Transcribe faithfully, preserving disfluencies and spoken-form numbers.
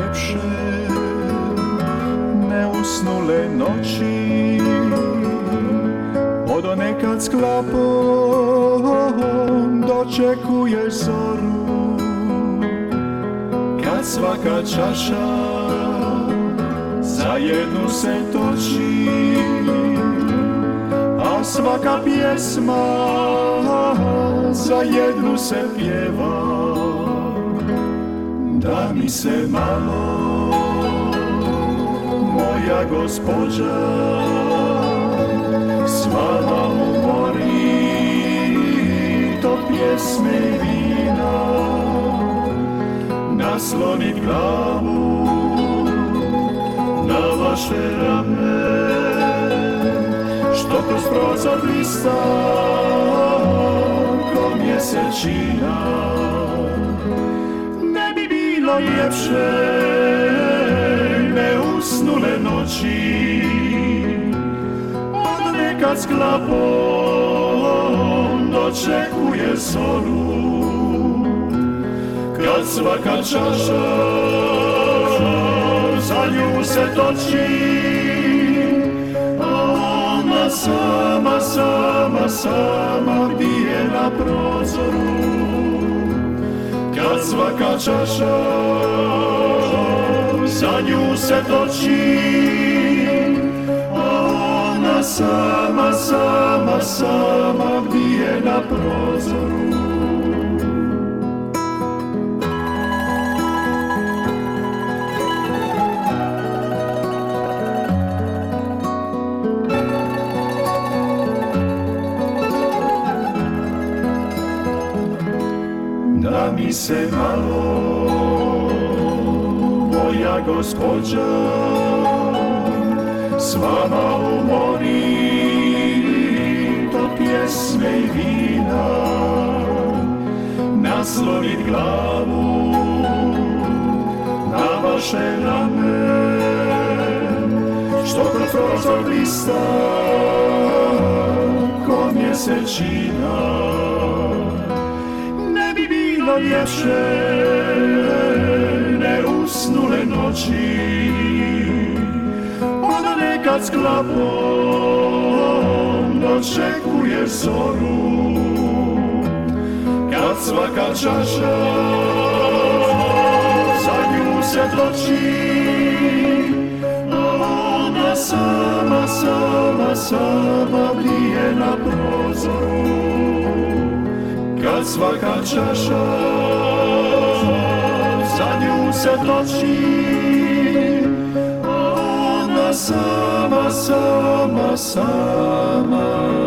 ljepše neusnule noći, od nekad s klapom dočekuješ zoru, kad svaka čaša za jednu se toči, a svaka pjesma za jednu se pjeva. Da mi se malo, moja gospođa, s vama umori, to pjesme i vina, naslonit glavu na vaše rame, što kroz prozor blista ko mjesečina. Ne bi bilo ljepše neusnule noći, od nekad s klapom dočekuje zoru, kad svaka čaša za nju se toči, a ona sama, sama, sama bije na prozoru, kad svaka čaša za nju se toči, a ona sama, sama, sama bije na prozoru. Da mi se malo, moja gospođa, s vama umori, to pjesme i vina, naslonit glavu na vaše rame, što kroz prozor blista ko mjesečina. Ljepše neusnule noći, od nekad s klapom dočekuješ zoru, kad svaka čaša za nju se toči, a ona sama, sama, sama bije na prozoru, kad svaka čaša za nju se toči, a ona sama, sama, sama